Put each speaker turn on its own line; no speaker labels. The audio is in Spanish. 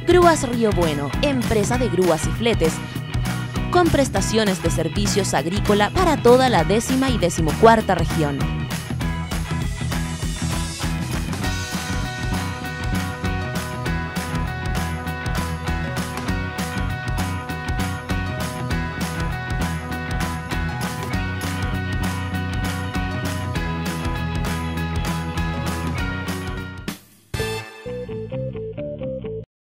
Grúas Río Bueno, empresa de grúas y fletes, con prestaciones de servicios agrícola para toda la 10ª y 14ª región.